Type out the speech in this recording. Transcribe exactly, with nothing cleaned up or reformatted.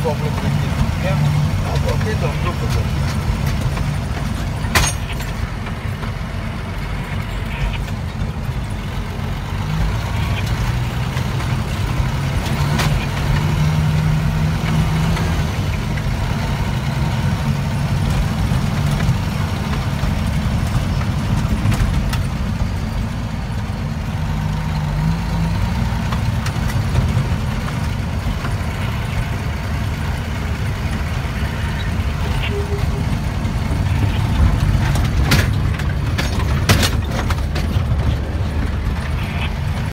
problem with it. Yeah, okay, don't look at it.